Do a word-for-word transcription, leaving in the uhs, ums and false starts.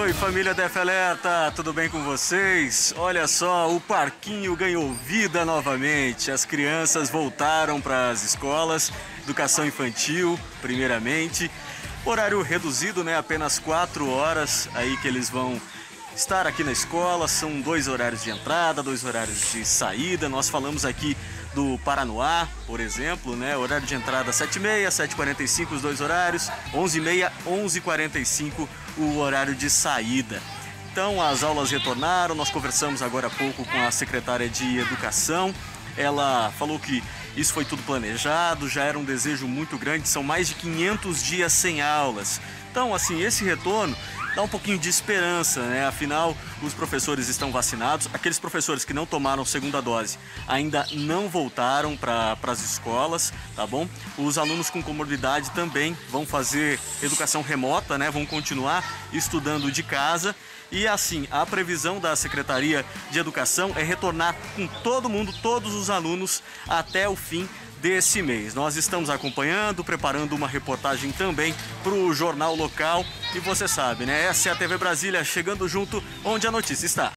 Oi, família D F Alerta, tudo bem com vocês? Olha só, o parquinho ganhou vida novamente. As crianças voltaram para as escolas, educação infantil, primeiramente. Horário reduzido, né? Apenas quatro horas aí que eles vão estar aqui na escola. São dois horários de entrada, dois horários de saída. Nós falamos aqui do Paranoá, por exemplo, né? Horário de entrada sete e meia, sete e quarenta e cinco os dois horários, onze e meia, onze e quarenta e cinco o horário de saída. Então as aulas retornaram, nós conversamos agora há pouco com a secretária de Educação. Ela falou que isso foi tudo planejado, já era um desejo muito grande, são mais de quinhentos dias sem aulas. Então, assim, esse retorno dá um pouquinho de esperança, né? Afinal, os professores estão vacinados. Aqueles professores que não tomaram segunda dose ainda não voltaram para as escolas, tá bom? Os alunos com comorbidade também vão fazer educação remota, né? Vão continuar estudando de casa. E assim, a previsão da Secretaria de Educação é retornar com todo mundo, todos os alunos, até o fim desse mês. Nós estamos acompanhando, preparando uma reportagem também para o jornal local. E você sabe, né? Essa é a T V Brasília, chegando junto onde a notícia está.